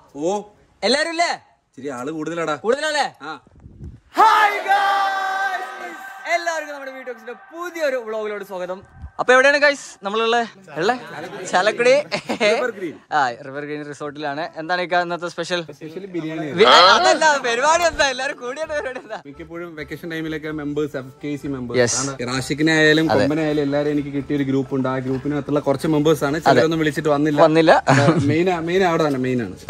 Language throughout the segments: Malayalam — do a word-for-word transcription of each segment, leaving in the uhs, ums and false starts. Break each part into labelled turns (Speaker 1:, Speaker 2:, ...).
Speaker 1: ഓ
Speaker 2: എല്ലാരും ഇല്ലേ?
Speaker 1: ശരി, ആള് കൂടുതലാടാ.
Speaker 2: കൂടുതലല്ലേ? ഹായ് ഗൈസ്, എല്ലാവർക്കും നമ്മുടെ വീഡിയോസിന്റെ പുതിയൊരു വ്ളോഗിലോട് സ്വാഗതം. അപ്പൊ എവിടെയാണ് ഗൈസ് നമ്മളുള്ള ഉള്ള ചാലക്കുടി ആ റിവർ ഗ്രീൻ റിസോർട്ടിലാണ്. എന്താണ് ഇന്നത്തെ സ്പെഷ്യൽ അതല്ല പരിപാടി? എന്താ എല്ലാരും കൂടിയാണ് പരിപാടി? എന്താ
Speaker 1: മിക്കപ്പോഴും വെക്കേഷൻ ടൈമിലൊക്കെ members F K C members റാഷിക്കിനെ ആയാലും കൊമ്പനെ ആയാലും എല്ലാവരും എനിക്ക് കിട്ടിയ ഒരു ഗ്രൂപ്പ് ഉണ്ട്. ആ ഗ്രൂപ്പിനകത്തുള്ള കുറച്ച് മെമ്പേഴ്സ് ആണ്. ചിലരൊന്നും വിളിച്ചിട്ട് വന്നില്ല വന്നില്ല മെയിൻ മെയിൻ അവിടെ തന്നെ മെയിൻ ആണ്.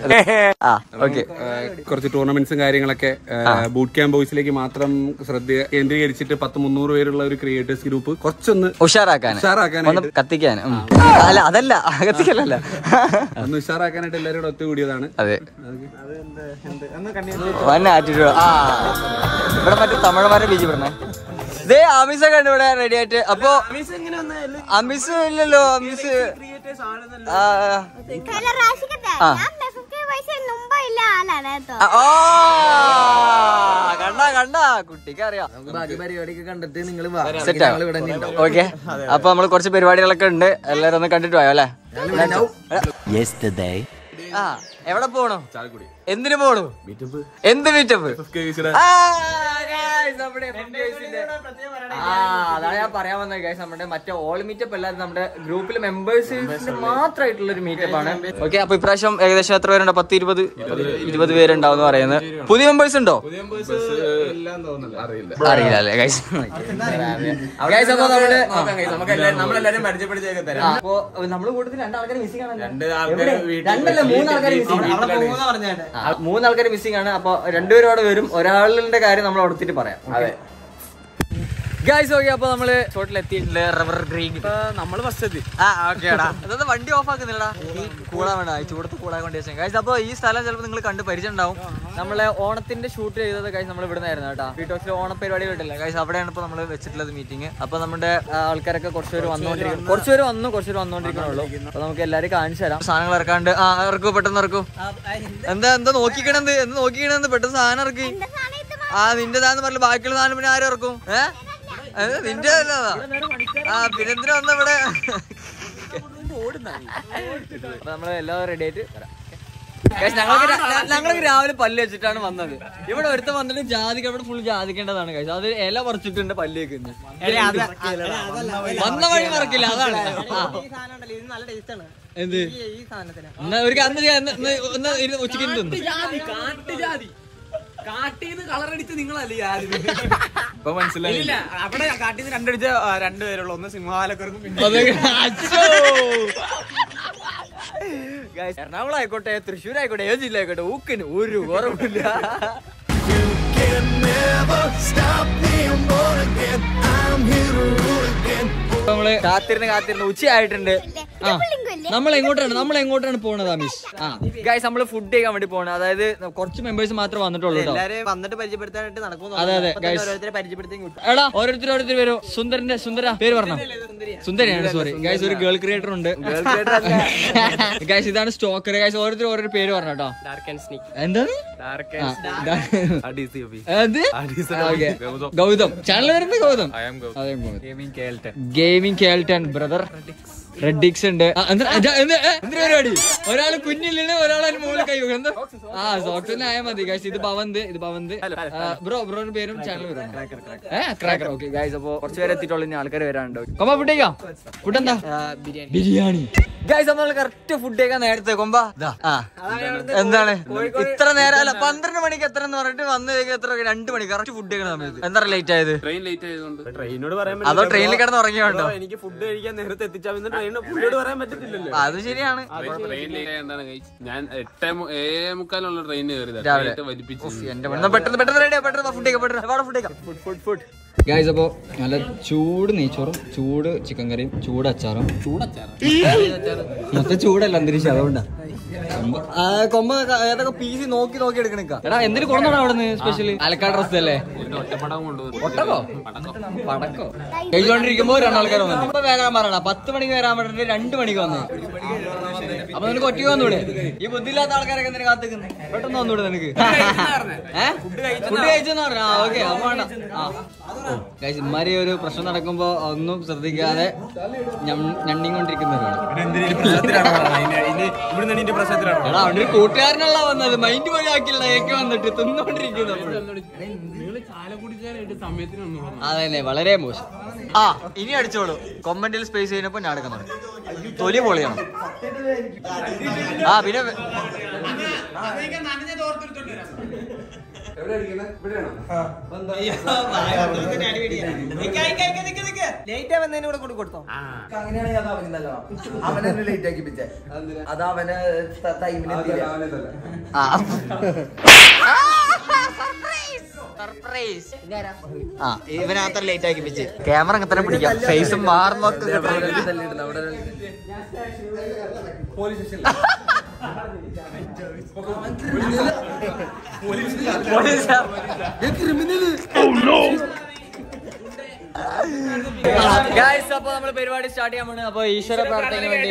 Speaker 1: കുറച്ച് ടൂർണമെന്റ്സും കാര്യങ്ങളൊക്കെ ബൂട്ട് ക്യാമ്പ് ബോയ്സിലേക്ക് മാത്രം ശ്രദ്ധ കേന്ദ്രീകരിച്ചിട്ട് പത്ത് മുന്നൂറ് പേരുള്ള ഒരു ക്രിയേറ്റേഴ്സ് ഗ്രൂപ്പ് കുറച്ചൊന്ന്
Speaker 2: ഉഷാറാക്കാനും കത്തിക്കാനും അല്ല അതല്ല കത്തിക്കലല്ല
Speaker 1: ഒന്ന് ഉഷാറാക്കാനായിട്ട് എല്ലാവരും കൂടെ ഒത്തുകൂടിയതാണ്.
Speaker 2: അതെ, ഇവിടെ മറ്റേ തമിഴന്മാരെ ബീച്ച് പറഞ്ഞേ ഇതേ അമീസൊക്കെ ഉണ്ട് ഇവിടെ റെഡി ആയിട്ട്. അപ്പൊ അമീസ് ഇല്ലല്ലോ, അമീസ് കണ്ടാ കണ്ടാ കുട്ടിക്ക് അറിയാം.
Speaker 3: കണ്ടിട്ട് നിങ്ങൾ
Speaker 2: ഓക്കെ, അപ്പൊ നമ്മള് കുറച്ച് പരിപാടികളൊക്കെ ഉണ്ട്. എല്ലാരും ഒന്ന് കണ്ടിട്ട് പോയോ അല്ലെ? ആ എവിടെ പോണു? എന്തിനു പോണു? എന്ത് മീറ്റപ്പ്? അതാണ് ഞാൻ പറയാൻ വന്നത് ഗൈസ്. നമ്മുടെ മറ്റേ ഓൾ മീറ്റപ്പ് അല്ലാതെ നമ്മുടെ ഗ്രൂപ്പിലെ മെമ്പേഴ്സ് മാത്രമായിട്ടുള്ള ഒരു മീറ്റപ്പ് ആണ്. ഓക്കെ, അപ്പൊ ഇപ്രാവശ്യം ഏകദേശം എത്ര പേരുണ്ടോ? പത്ത് ഇരുപത് ഇരുപത് പേരുണ്ടാവും പറയുന്നത്. പുതിയ മെമ്പേഴ്സ് ഉണ്ടോ? അറിയില്ല അല്ലേ ഗൈസ്? അപ്പൊ നമ്മളെല്ലാരും പരിചയപ്പെടുത്തിയൊക്കെ തരാം. അപ്പൊ നമ്മള് കൂട്ടത്തിൽ രണ്ടാൾക്കാർ മിസ്സിംഗ് ആണ്. രണ്ടല്ല മൂന്നാൾക്കാർ മിസ്സിംഗ് മൂന്നാൾക്കാർ മിസ്സിംഗ് ആണ്. അപ്പൊ രണ്ടുപേരും അവിടെ വരും. ഒരാളുടെ കാര്യം നമ്മൾ അവിടുത്തിട്ട് പറയാം. അതെ ഗൈസ്, ഓക്കെ. അപ്പൊ നമ്മള് ഷോട്ടിൽ എത്തിയിട്ടുണ്ട്. റിവർ ഗ്രീൻ നമ്മള് ഫസ്റ്റ് എത്തി. ആ ഓക്കേടാ, അതായത് വണ്ടി ഓഫ് ആക്കുന്നില്ലടാ, കൂടാൻ വേണ്ട, ചൂടത്ത് കൂടാൻ വേണ്ടി വെച്ചാൽ ഗൈസ്. അപ്പൊ ഈ സ്ഥലം ചിലപ്പോൾ നിങ്ങൾ കണ്ട് പരിചയം ഉണ്ടാവും. നമ്മളെ ഓണത്തിന്റെ ഷൂട്ട് ചെയ്തത് ഗൈസ് നമ്മൾ ഇവിടെ നിന്നായിരുന്നു കേട്ടോ. വീട്ടോസിൽ ഓണ പരിപാടി കേട്ടില്ല ഗൈസ്, അവിടെയാണ് ഇപ്പൊ നമ്മൾ വെച്ചിട്ടുള്ളത് മീറ്റിംഗ്. അപ്പൊ നമ്മുടെ ആൾക്കാരൊക്കെ കുറച്ചുപേര് വന്നോണ്ടിരിക്കും, കുറച്ചുപേര് വന്നു കുറച്ചുപേര് വന്നോണ്ടിരിക്കണുള്ളൂ. അപ്പൊ നമുക്ക് എല്ലാവരും കാണിച്ചു തരാം. സാധനങ്ങൾ ഇറക്കാണ്ട് ആ ഇറക്കും, പെട്ടെന്ന് ഇറക്കും. എന്താ എന്താ നോക്കിക്കണെന്ത് എന്ത് നോക്കിക്കണെന്ത് പെട്ടെന്ന് സാധനം ഇറക്കി. ആ നിന്റെതാന്ന് പറഞ്ഞ ബാക്കിയുള്ള സാധനം പിന്നെ ആരും ഇറക്കും? ഏഹ് നിന്റെ ആ പിന്നെന്തിനാ വന്ന ഇവിടെ? അപ്പൊ നമ്മള് എല്ലാം റെഡി ആയിട്ട് ഞങ്ങൾക്ക് രാവിലെ പല്ല് വെച്ചിട്ടാണ് വന്നത്. ഇവിടെ ഒരുത്ത വന്നിട്ട് ജാതിക്ക, ഇവിടെ ഫുൾ ജാതിക്കേണ്ടതാണ് കഴിച്ചത്. അത് ഇല പറിച്ചിട്ടുണ്ട് പല്ല് വെക്കുന്നത്. വന്ന വഴി മറക്കില്ല, അതാണ്. എന്ത് എന്നാ ഒരു അന്ന് ഉച്ചക്ക് തിന്നു
Speaker 3: കാട്ടീന്ന് കളറടിച്ച് നിങ്ങളല്ലേ
Speaker 1: ഇപ്പൊ മനസ്സിലായില്ല.
Speaker 3: അവിടെ കാട്ടീന്ന് രണ്ടടിച്ച രണ്ടുപേരുള്ള ഒന്ന് സിംഹാലക്കർക്കും
Speaker 2: എറണാകുളം ആയിക്കോട്ടെ, തൃശ്ശൂർ ആയിക്കോട്ടെ, ഏത് ജില്ല ആയിക്കോട്ടെ, ഊക്കിന് ഒരു കുറവില്ല. നമ്മള് കാത്തിരുന്ന് കാത്തിരുന്ന് ഉച്ചയായിട്ടുണ്ട്. ആ നമ്മൾ എങ്ങോട്ടാണ് നമ്മൾ എങ്ങോട്ടാണ് പോണത് അമീഷ്? ആ ഗൈസ്, നമ്മള് ഫുഡ് കഴിക്കാൻ വേണ്ടി പോകണം. അതായത് കുറച്ച് മെമ്പേഴ്സ് മാത്രമേ വന്നിട്ടുള്ളൂ.
Speaker 3: വന്നിട്ട് പരിചയപ്പെടുത്താനായിട്ട് നടക്കും.
Speaker 2: അതെ അതെ
Speaker 3: ഓരോരുത്തരെ പരിചയപ്പെടുത്തി
Speaker 2: എടാ ഓരോരുത്തർ ഓരോരുത്തർ വരും. സുന്ദരന്റെ സുന്ദര പേര് പറഞ്ഞോ? സുന്ദരിയാണ്, സോറി ഗൈസ്. ഒരു ഗേൾ ക്രിയേറ്റർ ഉണ്ട് ഗൈസ്. ഇതാണ് സ്റ്റോക്കർ ഗൈസ്. ഓരോരുത്തർ ഓരോ പേര് പറഞ്ഞു കേട്ടോ. എന്താണ് ഗൗതം ചാനൽ വരുന്നത്? ഗൗതം ഗെയിമിംഗ് കേൾട്ടൺ ബ്രദർ. റെഡിക്സ് ഉണ്ട്. എന്തിനു പരിപാടി? ഒരാള് കുഞ്ഞില്ലാണ്, ഒരാളെ മുകളിൽ കൈ എന്താ? ആ സോക്സ് തന്നെ ആയാൽ മതി ഗൈസ്. ഇത് ഭവന്ത് ഇത് ഭവന്ത് ബ്രോ ബ്രോന്റെ പേരും ചാനൽ വരും. ഏഹ് ക്രാക്കർ. ഓക്കെ ഗൈസ്, അപ്പൊ കുറച്ച് പേര് എത്തിയിട്ടുള്ളൂ, ഇനി ആൾക്കാർ വരാനുണ്ടോ? കൊമ്പ ഫുഡ് കഴിക്കാം. ഫുഡ് എന്താ? ബിരിയാണി ഗൈസ്. നമ്മൾ കറക്റ്റ് ഫുഡ് കഴിക്കാൻ നേരത്തെ കൊമ്പ എന്താണ് ഇത്ര നേരം? അല്ല പന്ത്രണ്ട് മണിക്ക് എത്ര എന്ന് പറഞ്ഞിട്ട് വന്ന് എത്ര? രണ്ട് മണിക്ക് കറക്റ്റ് ഫുഡ് കഴിക്കുന്ന സമയത്ത്. എന്താ ലേറ്റ് ആയത്?
Speaker 1: ട്രെയിൻ ലേറ്റ് ആയതുകൊണ്ട്.
Speaker 3: ട്രെയിനോട് പറയാൻ
Speaker 2: അതോ ട്രെയിനിൽ കിടന്ന് ഉറങ്ങിയോണ്ടോ?
Speaker 3: എനിക്ക് ഫുഡ് കഴിക്കാൻ നേരത്തെ എത്തിച്ചാൽ പറയാൻ പറ്റത്തില്ലല്ലോ.
Speaker 2: അത് ശരിയാണ്.
Speaker 1: ഞാൻ എട്ടേ ഏഴേ മുക്കാലുള്ള ട്രെയിൻ കയറിയത്
Speaker 2: പെട്ടെന്ന് പെട്ടെന്ന് റെഡി പെട്ടെന്ന് ഫുഡ് കഴിക്കാം ഫുഡ് കഴിക്കാം ഫുഡ് ഫുഡ് ഫുഡ് ഗൈസ്. അപ്പൊ നല്ല ചൂട് നെയ്ച്ചോറും ചൂട് ചിക്കൻ കറിയും ചൂട് അച്ചാറും. മൊത്തം ചൂടല്ല അന്തരീക്ഷം, അതുകൊണ്ടാ. കൊമ്പ ഏതൊക്കെ പീസ് നോക്കി നോക്കി എടുക്കണ. എടാ എന്തിനു കൊണ്ടാണ് അവിടെ നിന്ന് സ്പെഷ്യല്? അലക്കാട് ഡ്രസ് അല്ലേ? ഒട്ടകോ പടക്കോ കഴിച്ചോണ്ടിരിക്കുമ്പോ രണ്ടാൾക്കാർ വന്നു. ഇപ്പൊ വേഗം പറയണ പത്ത് മണിക്ക് വരാൻ പറ്റിട്ട് രണ്ട് മണിക്ക് വന്നു. അപ്പൊ നിനക്ക് ഒറ്റയ്ക്ക് വന്നൂടെ? ഈ ബുദ്ധിയില്ലാത്ത ആൾക്കാരൊക്കെ എന്തിനാ കാത്തിക്കുന്നു? പെട്ടെന്ന് വന്നൂടെ നിനക്ക്? ഫുഡ് കഴിച്ചെന്ന് പറഞ്ഞ ഓക്കെ. അപ്പൊ വേണ്ട. ഇമാരി ഒരു പ്രശ്നം നടക്കുമ്പോ ഒന്നും ശ്രദ്ധിക്കാതെ ഞണ്ണിക്കൊണ്ടിരിക്കുന്നവരാണ്. എടാ അവന്റെ ഒരു കൂട്ടുകാരനല്ല വന്നത്, മൈൻഡ് പോലെ ആക്കില്ല ഏക്കെ വന്നിട്ട് തിന്നോണ്ടിരിക്കുന്നു. അതന്നെ വളരെ മോശം. ആ ഇനി അടിച്ചോളൂ. കൊമ്മന്റിൽ സ്പേസ് ചെയ്യുന്നപ്പോ ഞാൻ എടുക്കുന്നുണ്ട്. തൊലി പൊളിയാണ്. ആ പിന്നെ
Speaker 4: കൊടുത്തോ അങ്ങനെയാണെങ്കിൽ അത് അവനല്ലോ അവനെ ലേറ്റ് ആക്കി പിച്ചേ അത് അവന് ടൈമിന്
Speaker 2: ആ ഇവനകത്ത് ലേറ്റ് ആക്കി പിച്ച് ക്യാമറ അങ്ങനെ തന്നെ പിടിക്കാം. ഫേസ് മാറുന്നൊക്കെ ഗൈസ് അപ്പൊ നമ്മള് പരിപാടി സ്റ്റാർട്ട് ചെയ്യാൻ പോണ്. അപ്പൊ ഈശ്വര പ്രാർത്ഥനയ്ക്ക് വേണ്ടി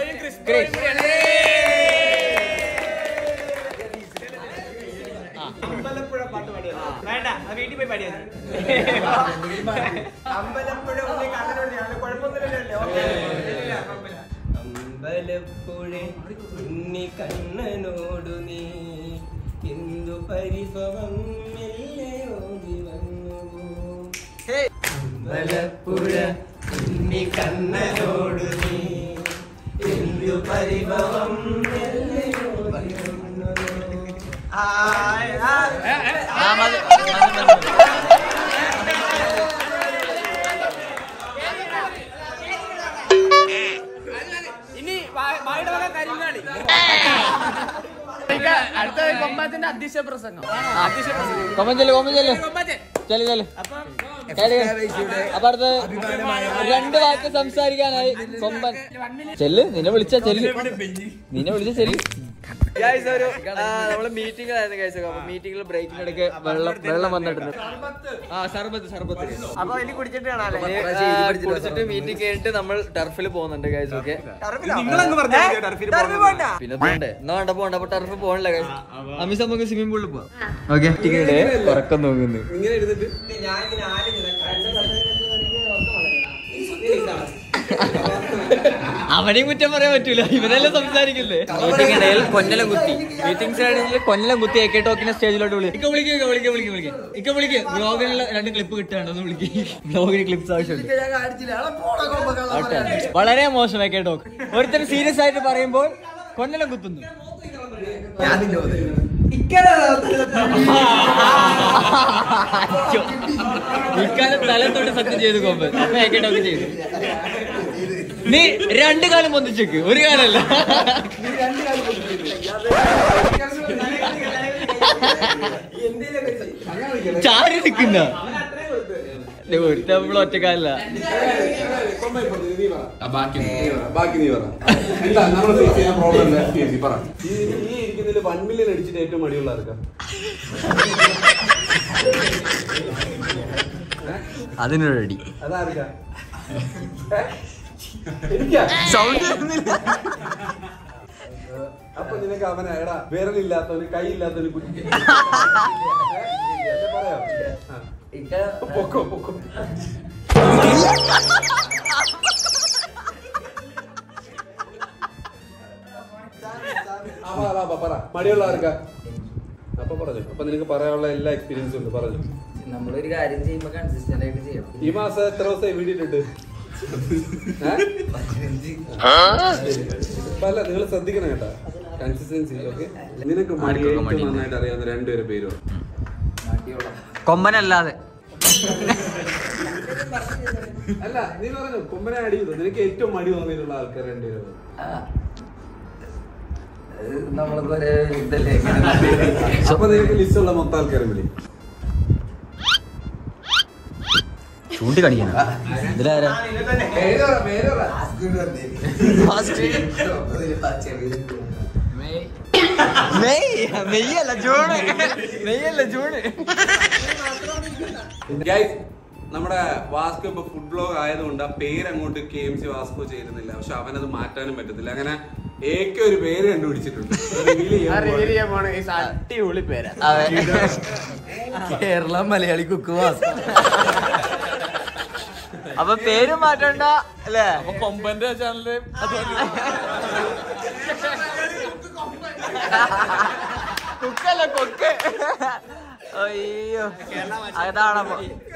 Speaker 3: അമ്പലപ്പുഴ പാട്ട് പാടിയ വേണ്ട വീട്ടിൽ പോയി പാടിയാ അമ്പലപ്പുഴ അമ്പലപ്പുഴ ഉണ്ണി കണ്ണനോടു നീ എന്തു പരിഭവം മെല്ലയോടി വന്നു. അമ്പലപ്പുഴ ഉണ്ണി കണ്ണനോടു നീ എന്തു പരിഭവം മെല്ലയോടി വന്നു. ഇനി കരിങ്ങാളി അടുത്ത കൊമ്പത്തിന്റെ അധ്യക്ഷ പ്രസംഗം.
Speaker 2: കൊമ്പൻ ചെല്ലു കൊമ്പൻ ചെല്ലു ചെല്ലു ചെല്ലു. അപ്പൊ അടുത്ത് രണ്ട് വാക്ക് സംസാരിക്കാനായി കൊമ്പൻ ചെല്ല്. നിന്നെ വിളിച്ച ചെല്ല് നിന്നെ വിളിച്ച ചെല്ല്. നമ്മള് മീറ്റിംഗിലായിരുന്നു കഴിച്ചത്. അപ്പൊ മീറ്റിംഗിൽ ബ്രേക്കിനിടയ്ക്ക് വെള്ളം വെള്ളം വന്നിട്ടുണ്ട്. ആ സർബത്ത് സർബത്ത്
Speaker 3: അപ്പൊ ഇനി കുടിച്ചിട്ട് കാണാല്ലേ?
Speaker 2: കുടിച്ചിട്ട് മീറ്റിംഗ് കഴിഞ്ഞിട്ട് നമ്മൾ ടർഫിൽ പോകുന്നുണ്ട് ഗൈസ്. ഓക്കെ പിന്നെ പോണ്ടേ എന്നാ വേണ്ട പോണ്ട. അപ്പൊ ടർഫ് പോകണില്ല ഗൈസ്. അമിസ് നമുക്ക് സ്വിമ്മിംഗ് പൂളിൽ പോവാം. ഓക്കെ ഉറക്കം നോക്കുന്നു. അവനെയും കുറ്റം പറയാൻ പറ്റൂല, ഇവനെല്ലാം സംസാരിക്കില്ലേ. മീറ്റിംഗ് ഇടയിൽ കൊന്നലം കുത്തി മീറ്റിംഗ്സ് ഇടയിൽ കൊന്നലം കുത്തി എക്കെ ടോക്കിന്റെ സ്റ്റേജിലോട്ട് വിളി. ഇക്ക വിളിക്കുക വിളിക്കുക വിളിക്കുക വിളിക്കുക ഇക്ക വിളിക്കുക. ബ്ലോഗിനുള്ള രണ്ട് ക്ലിപ്പ് കിട്ടാണ് ഒന്ന് വിളിക്കുക. ബ്ലോഗിന് ക്ലിപ്സ് ആവശ്യമുണ്ട്. വളരെ മോശം എക്കെ ടോക്ക്. ഒരുത്തരം സീരിയസ് ആയിട്ട് പറയുമ്പോൾ കൊന്നലം കുത്തുന്നു. ഇക്കാലം തലം തൊട്ട് സത്യം ചെയ്തു കൊമ്പ്. അപ്പൊ എക്കെ ടോക്ക് ചെയ്തു. നീ രണ്ടു കാലം പൊന്തിച്ചേക്ക്, ഒരു കാലല്ല. ചാരി നിക്കുന്ന നമ്മൾ ഒറ്റക്കാലല്ല.
Speaker 1: വൺ മില്യൺ അടിച്ചിട്ട് ഏറ്റവും മടിയുള്ള ആർക്കാ?
Speaker 2: അതിനൊരു അടി.
Speaker 1: അതാർക്കാ? അപ്പൊ നിനക്ക് അവനെ എടാ വിരലില്ലാത്തവന് കൈയില്ലാത്തവന് കുറ്റി പറയാം. പൊക്കോ പൊക്കോ. പറ മടിയുള്ള ആർക്കാ? അപ്പൊ പറഞ്ഞു. അപ്പൊ നിനക്ക് പറയാനുള്ള എല്ലാ എക്സ്പീരിയൻസും ഉണ്ട്. പറഞ്ഞു.
Speaker 4: നമ്മളൊരു കാര്യം ചെയ്യുമ്പോ കൺസിസ്റ്റന്റ് ആയിട്ട് ചെയ്യണം.
Speaker 1: ഈ മാസം എത്ര ദിവസമായി വീടിട്ടുണ്ട്? അല്ല നിങ്ങൾ ശ്രദ്ധിക്കണം കേട്ടാ, കൺസിസ്റ്റൻസി. ഓക്കെ നിനക്ക് മടി ഏറ്റവും നന്നായിട്ട് അറിയാവുന്ന രണ്ടുപേരെ പേരോ?
Speaker 2: കൊമ്പനല്ലാതെ
Speaker 1: അല്ല നീ പറഞ്ഞു കൊമ്പനെ അടി ചെയ്തു. നിനക്ക് ഏറ്റവും മടി തോന്നിയിട്ടുള്ള ആൾക്കാർ രണ്ടുപേരോ? അപ്പൊ നിനക്ക് ലിസ്റ്റ് ഉള്ള മൊത്തം ആൾക്കാരെ വിളി.
Speaker 2: ചൂണ്ടി കടിക്കണം. ഇതിലാരാ? മെയ്യല്ല ജൂണ്. മെയ്യല്ല ജൂണ്.
Speaker 1: നമ്മുടെ വാസ്കോ ഇപ്പൊ ഫുഡ് ബ്ലോഗ് ആയതുകൊണ്ട് ആ പേര് അങ്ങോട്ട് കെ എം സി വാസ്കോ ചേരുന്നില്ല. പക്ഷെ അവനത് മാറ്റാനും പറ്റത്തില്ല. അങ്ങനെ ഏക ഒരു പേര് കണ്ടുപിടിച്ചിട്ടുണ്ട്.
Speaker 3: അടിപൊളി പേരാ.
Speaker 4: കേരള മലയാളി കുക്കുവാസ്.
Speaker 2: അപ്പൊ പേര് മാറ്റണ്ട അല്ലേ?
Speaker 3: കൊമ്പന്റെ ചാനല്
Speaker 2: കുക്കല്ല കൊക്ക്. അയ്യോ അതാണപ്പോ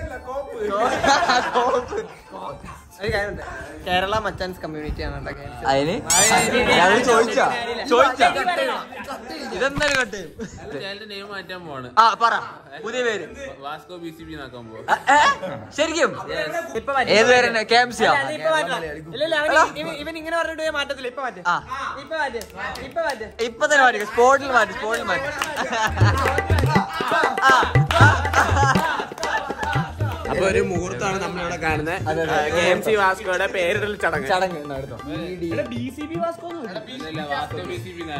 Speaker 5: കേരള മച്ചാൻസ് കമ്മ്യൂണിറ്റി ആണ്
Speaker 2: അതിന് ഞങ്ങൾ ചോദിച്ചാ ചോദിച്ചാ ഇതെന്തായാലും കട്ട്
Speaker 3: നെയിം മാറ്റാൻ പോവാണ്.
Speaker 2: ആ പറ പുതിയ പേര്.
Speaker 3: വാസ്കോ ബി സി ബി നാക്കാൻ പോവാ.
Speaker 2: ശരിക്കും ഏത് പേര്? കെ എം സിയാ?
Speaker 5: ഇവൻ ഇങ്ങനെ പറഞ്ഞിട്ട് മാറ്റത്തില്ല. ഇപ്പൊ മാറ്റേ ഇപ്പൊ മാറ്റേ ഇപ്പൊ മാറ്റേ
Speaker 2: ഇപ്പൊ തന്നെ മാറ്റി. സ്പോട്ടിൽ മാറ്റി സ്പോട്ടിൽ മാറ്റി.
Speaker 3: അപ്പൊ ഒരു മുഹൂർത്താണ് നമ്മളിവിടെ കാണുന്നത്. കെ എം സി വാസ്കോയുടെ പേരിടൽ ചടങ്ങ്
Speaker 2: ചടങ്ങ്
Speaker 3: B C B Vasco B C B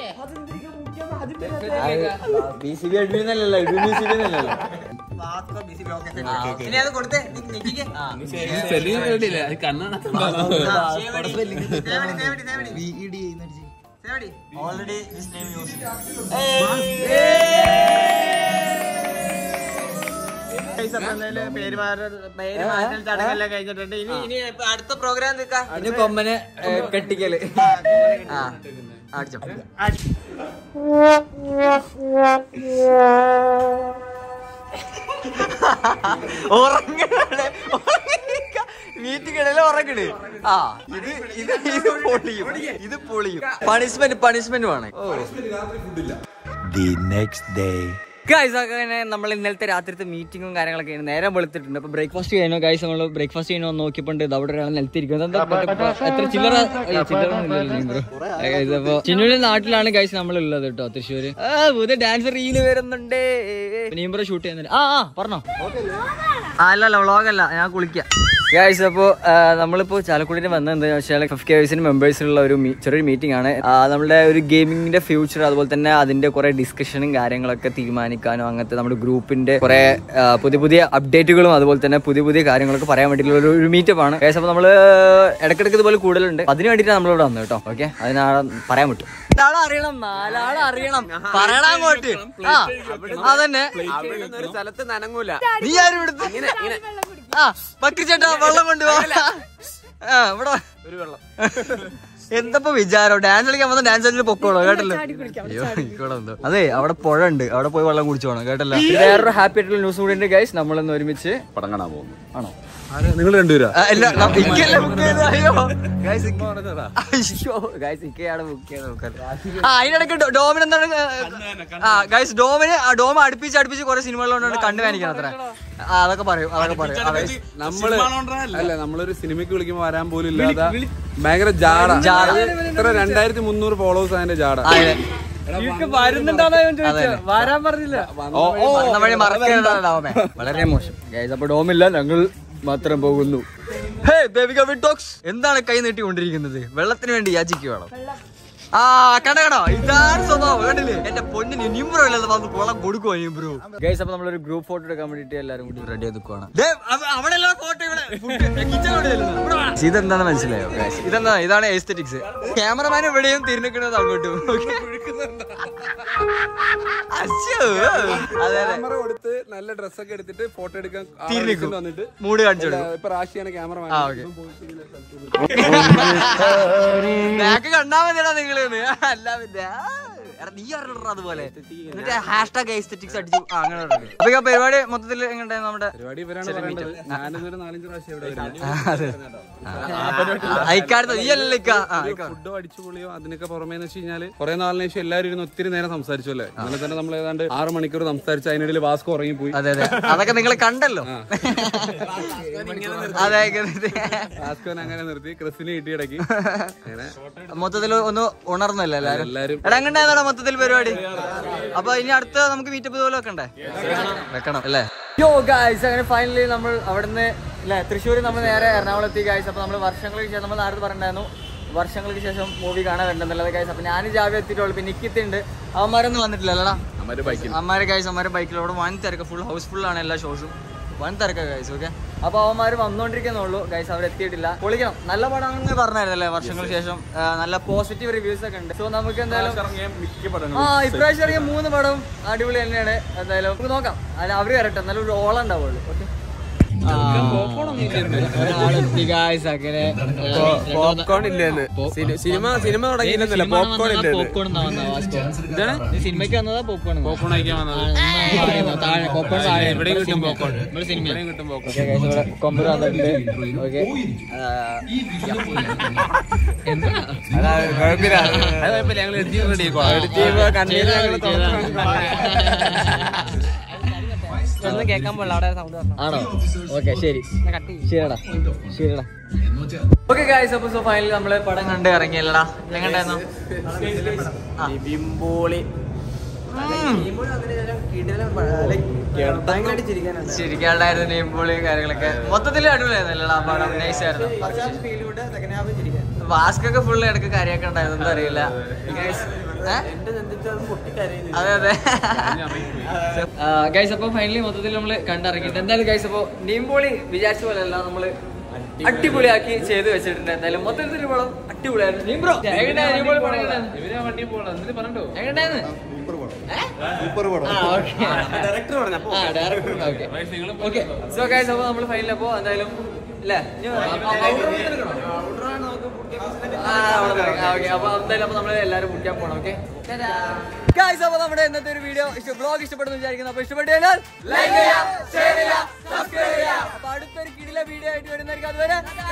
Speaker 2: B C B അഡ്മിന്നല്ലോ ബി സി ബി എന്നല്ലോ.
Speaker 5: ഇനി അത് കൊടുത്തേ
Speaker 2: ഓൾറെഡി
Speaker 5: പേര് പേര് മാറ്റൽ ചടങ്ങെല്ലാം കഴിഞ്ഞിട്ടുണ്ട്. ഇനി ഇനി അടുത്ത പ്രോഗ്രാം നിൽക്കാം.
Speaker 2: ഇനി കൊമ്പനെ കെട്ടിക്കല്. ആ അടിച്ചോ. ഉറങ്ങണേ മീറ്റിംഗ് ഉറങ്ങണ്. ആ ഇത് ഇത് ഇത് പൊളിയും ഇത് പൊളിയും. പണിഷ്മെന്റ് പണിഷ്മെന്റ് വേണം. ഗൈസ് അങ്ങനെ നമ്മൾ ഇന്നലത്തെ രാത്രിത്തെ മീറ്റിങ്ങും കാര്യങ്ങളൊക്കെ നേരം വെളുത്തിട്ടുണ്ട്. അപ്പൊ ബ്രേക്ക്ഫാസ്റ്റ് ചെയ്യണോ ഗൈസ്? നമ്മൾ ബ്രേക്ക്ഫാസ്റ്റ് ചെയ്യണോ നോക്കിയപ്പോണ്ട് അവിടെ ഒരാൾ നിലത്തിരിക്കുന്നത്. എത്ര ചില്ലറ ചില്ലറ അപ്പൊ ചിന്നുവിന്റെ നാട്ടിലാണ് ഗൈസ് നമ്മൾ ഉള്ളത് കേട്ടോ, തൃശ്ശൂര്. ആ പുതിയ ഡാൻസ് റീല് വരുന്നുണ്ട്. നീമ്പറ ഷൂട്ട് ചെയ്യുന്നുണ്ട്. ആ ആ പറഞ്ഞോ. അല്ലല്ല വ്ളോഗല്ല, ഞാൻ കുളിക്കാം ഗൈസ്. അപ്പോ നമ്മളിപ്പോ ചാലക്കുടിയിൽ വന്നത് എന്താണെന്ന് വെച്ചാൽ ഫിഫ്റ്റി വയസ്സിന് മെമ്പേഴ്സിനുള്ള ഒരു ചെറിയൊരു മീറ്റിംഗ് ആണ്. നമ്മുടെ ഒരു ഗെയിമിങ്ങിന്റെ ഫ്യൂച്ചർ അതുപോലെ തന്നെ അതിന്റെ കുറെ ഡിസ്കഷനും കാര്യങ്ങളൊക്കെ തീരുമാനിക്കാനും അങ്ങനത്തെ നമ്മുടെ ഗ്രൂപ്പിന്റെ കുറെ പുതിയ പുതിയ അപ്ഡേറ്റുകളും അതുപോലെ തന്നെ പുതിയ പുതിയ കാര്യങ്ങളൊക്കെ പറയാൻ വേണ്ടിയിട്ടുള്ള ഒരു മീറ്റപ്പ് ആണ് ഗൈസ്. അപ്പൊ നമ്മള് ഇടയ്ക്കിടയ്ക്ക് ഇതുപോലെ കൂടുതലുണ്ട്. അതിന് വേണ്ടിയിട്ടാണ് നമ്മളിവിടെ വന്നത് കേട്ടോ. ഓക്കെ, അതിനാളെ പറയാൻ പറ്റും. നാലാളെ അറിയണം നാലാളെ അറിയണം പറയണം അങ്ങോട്ട്. ആ അതന്നെ
Speaker 3: ഒരു സ്ഥലത്ത് നനങ്ങൂല.
Speaker 2: നീ ആരും ഇവിടുത്തെ ആ ബക്കി ചേട്ടാ വെള്ളം കൊണ്ടുപോവാ. ആ ഇവിടെ
Speaker 3: ഒരു വെള്ളം
Speaker 2: എന്തപ്പോ വിചാരം? ഡാൻസ് കളിക്കാൻ വന്ന ഡാൻസ് കളിച്ച് പൊക്കോളോ കേട്ടല്ലോ. അതെ അവിടെ പുഴ ഉണ്ട്, അവിടെ പോയി വെള്ളം കുടിച്ചു പോകണം കേട്ടല്ലോ. വേറൊരു ഹാപ്പി ആയിട്ടുള്ള ന്യൂസ് കൂടി ഉണ്ട് ഗൈസ്. നമ്മളൊന്ന് ഒരുമിച്ച് പടം കാണാൻ പോകുന്നു. ആണോ?
Speaker 1: നിങ്ങൾ രണ്ടുപേരാ?
Speaker 2: അതിനിടയ്ക്ക് ഡോമിന് എന്താണ് ആ ഗൈസ് ഡോമിന് ഡോം അടുപ്പിച്ച് അടുപ്പിച്ച് കുറെ സിനിമകളുണ്ടാണ് കണ്ടു കാണിക്കണം അത്ര. അതൊക്കെ പറയും അതൊക്കെ പറയും.
Speaker 1: നമ്മള് അല്ല നമ്മളൊരു സിനിമയ്ക്ക് വിളിക്കുമ്പോ വരാൻ പോലും ഇല്ലാതെ ഭയങ്കര ജാട ജാട ഇത്ര രണ്ടായിരത്തി മുന്നൂറ് ഫോളോവേഴ്സ് അതിന്റെ ജാട.
Speaker 2: വരാൻ പറഞ്ഞില്ല വളരെ മോശം ഗൈസ്. അപ്പൊ ഡോമില്ല, ഞങ്ങൾ മാത്രം പോകുന്നു. ഹേ ബേബി ഡോഗ്സ്, എന്താണ് കൈ നീട്ടിക്കൊണ്ടിരിക്കുന്നത്? വെള്ളത്തിന് വേണ്ടി യാചിക്ക് വേണം. ആ കണ്ടോ, ഇതാണ് സ്വഭാവം കണ്ടില്ലേ? എന്റെ പൊന്നിന് നിംബ്രോ ഇല്ലാതെ വന്ന് കൊള്ളം കൊടുക്കുവോ നിംബ്രോ? ഗൈസ് അപ്പൊ നമ്മളൊരു ഗ്രൂപ്പ് ഫോട്ടോ എടുക്കാൻ വേണ്ടിട്ട് എല്ലാരും കൂടി റെഡി ആയി നിൽക്കുവാണ്. ഇതെന്താന്ന് മനസ്സിലായോ ഗൈസ്? ഇതെന്താ? ഇതാണ് എസ്തെറ്റിക്സ്. ക്യാമറമാൻ എവിടെയും തിരിഞ്ഞിക്കുന്നത് അങ്ങോട്ടും.
Speaker 1: ക്യാമറ കൊടുത്ത് നല്ല ഡ്രസ്സൊക്കെ എടുത്തിട്ട് ഫോട്ടോ എടുക്കാൻ വന്നിട്ട്
Speaker 2: മൂഡ് കാണിച്ചു.
Speaker 1: ഇപ്പൊ റാഷിയാണ് ക്യാമറമാൻ.
Speaker 2: കണ്ടാ മതിയാ നിങ്ങള് നീ അറിഞ്ഞ അതുപോലെ ഹാഷ്ടാഗ് എസ്തെറ്റിക്സ് അടിച്ചു അങ്ങനെ. അപ്പൊ പരിപാടി മൊത്തത്തിൽ എങ്ങനെ നമ്മുടെ
Speaker 1: പരിപാടി ഇവരാണ് പറയേണ്ടത്. ഞാനൊരു നാലഞ്ച് പ്രാവശ്യം ഇവിടെ ഫുഡോ അടിച്ചു പൊളിയോ അതിനൊക്കെ പുറമേന്ന് വെച്ച് കഴിഞ്ഞാല് കുറെ നാളിന് ശേഷം എല്ലാവരും ഇരുന്ന് ഒത്തിരി നേരം സംസാരിച്ചു അല്ലേ? അങ്ങനെ തന്നെ നമ്മൾ ഏതാണ്ട് ആറ് മണിക്കൂർ സംസാരിച്ചു. അതിനിടയിൽ വാസ്കോ ഉറങ്ങിപ്പോയി.
Speaker 2: അതെ അതെ അതൊക്കെ നിങ്ങൾ കണ്ടല്ലോ. അതെ
Speaker 1: വാസ്കോനെ അങ്ങനെ നിർത്തി ക്രിസിനെ കിട്ടി ഇടയ്ക്ക്.
Speaker 2: മൊത്തത്തിൽ ഒന്ന് ഉണർന്നല്ലോ എല്ലാരും എല്ലാരും എടാ മൊത്തത്തിൽ പരിപാടി. അപ്പൊ ഇനി അടുത്ത നമുക്ക് മീറ്റപ്പ് പോലെ വെക്കണ്ടേ? വെക്കണം അല്ലേ? യോ ഗൈസ് അങ്ങനെ ഫൈനലി നമ്മൾ അവിടുന്ന് അല്ലെ തൃശ്ശൂർ നമ്മൾ നേരെ എറണാകുളത്തി ഗൈസ്. അപ്പൊ നമ്മൾ വർഷങ്ങൾക്ക് ശേഷം നമ്മൾ നേരത്തെ പറഞ്ഞിട്ടുണ്ടായിരുന്നു വർഷങ്ങൾക്ക് ശേഷം മൂവി കാണാൻ വേണ്ടെന്നുള്ളത് ഗൈസ്. അപ്പൊ ഞാൻ ജാവ എത്തിയിട്ടുള്ളൂ. പിന്നെ നിക്കിത്തുണ്ട്, അവന്മാരൊന്നും വന്നിട്ടില്ല അല്ലടാ. അമ്മാരെ ഗൈസ് അമ്മാരെ ബൈക്കിൽ അവിടെ വൻ തിരക്ക്, ഫുൾ ഹൗസ്ഫുൾ ആണ് എല്ലാ ഷോസും. വൻ തിരക്കാ ഗൈസ്. ഓക്കെ അപ്പൊ അവന്മാര് വന്നോണ്ടിരിക്കുന്നുള്ളൂ ഗൈസ്, അവർ എത്തിയിട്ടില്ല. പൊളിക്കണം, നല്ല പടമാണെന്ന് പറഞ്ഞായിരുന്നല്ലേ വർഷങ്ങൾക്ക് ശേഷം. നല്ല പോസിറ്റീവ് റിവ്യൂസ് ഒക്കെ ഉണ്ട്. സോ നമുക്ക് എന്തായാലും ആ ഇപ്രാവശ്യം ഇറങ്ങിയ മൂന്ന് പടവും അടിപൊളി തന്നെയാണ്. എന്തായാലും നമുക്ക് നോക്കാം, അല്ല അവര് വരട്ടെ, എന്നാലും ഒരു ഓളം ഉണ്ടാവുള്ളൂ. ഓക്കെ
Speaker 3: പോപ്കോൺ ഇല്ലെന്ന് സിനിമ സിനിമ തുടങ്ങിയില്ലെന്നല്ല പോപ്കോൺ ഇല്ല.
Speaker 2: സിനിമയ്ക്ക് വന്നതാ പോപ്കോൺ
Speaker 3: പോപ്കോൺ കഴിക്കാൻ വന്നത് ഇവിടെ കിട്ടും പോപ്കോൺ, ഇവിടെ സിനിമ കിട്ടും പോപ്കോൺ.
Speaker 2: കൊമ്പ് വന്നിട്ടുണ്ട്. ഓക്കെ
Speaker 3: കുഴപ്പമില്ല, അത് കുഴപ്പമില്ല, ഞങ്ങൾ എഡിറ്റ് റെഡി കണ്ണീര്
Speaker 5: ഒന്നും കേൾക്കാൻ പോല അവിടെ സൗണ്ട്
Speaker 2: ആണോ? ഓക്കെ ശരി ശരിടാ ശരിടാ. ഓക്കെ ഗൈസ്, അപ്പൊ സോ ഫൈനലി നമ്മള് പടം കണ്ട് ഇറങ്ങിയല്ലടാ. എങ്ങനെയായിരുന്നു? ചിരിക്കാണ്ടായിരുന്നു നെയ്മ്പോളിയും കാര്യങ്ങളൊക്കെ. മൊത്തത്തിൽ അടിപൊളിയായിരുന്നല്ലടാ പടം, നൈസ് ആയിരുന്നു. വാസ്കൊക്കെ ഫുള്ള് ഇടക്ക് കാര്യമൊക്കെ ഉണ്ടായിരുന്നു, എന്താ അറിയില്ല. അതെ അതെ ഗൈസ്, അപ്പൊ ഫൈനലി മൊത്തത്തിൽ നമ്മള് കണ്ടിറങ്ങിയിട്ട് എന്തായാലും ഗൈസ്, അപ്പൊ നീമ്പോളി വിചാരിച്ച പോലെ അല്ല, നമ്മള് അടിപൊളിയാക്കി ചെയ്ത് വെച്ചിട്ടുണ്ട്. എന്തായാലും മൊത്തത്തിൽ പടം അടിപൊളിയായിരുന്നു. നീംബ്രോ എങ്ങനെയായിരുന്നു? സോ ഗൈസ്, അപ്പൊ നമ്മള് ഫൈനലി അപ്പൊ എന്തായാലും അല്ലേ അപ്പൊ എന്തായാലും നമ്മള് എല്ലാരും കുടിക്കാൻ പോണം. ഓക്കെ ഗൈസ്, അപ്പൊ നമ്മുടെ ഇന്നത്തെ ഒരു വീഡിയോ ബ്ലോഗ് ഇഷ്ടപ്പെടുന്നു വിചാരിക്കുന്നു. അപ്പൊ ഇഷ്ടപ്പെട്ടു കഴിഞ്ഞാൽ ലൈക്ക് ചെയ്യാം, ഷെയർ ചെയ്യാം, സബ്സ്ക്രൈബ് ചെയ്യാം. അപ്പൊ അടുത്തൊരു കിടില വീഡിയോ ആയിട്ട് വരുന്നതായിരിക്കും. അതുവരെ